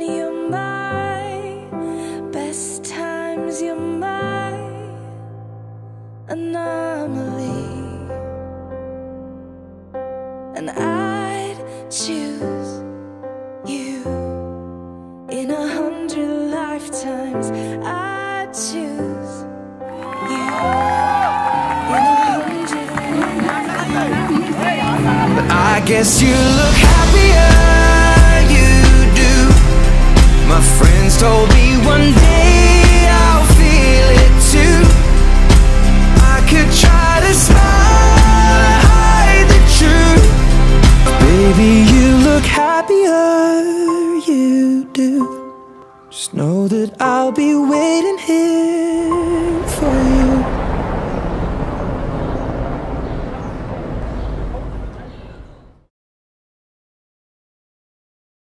You're my best times, you're my anomaly, and I'd choose you in 100 lifetimes. I'd choose you in 100 lifetimes. But I guess you look happier, you do. My friends told me one day I'll feel it too. I could try to smile and hide the truth. Baby, you look happier, you do. Just know that I'll be with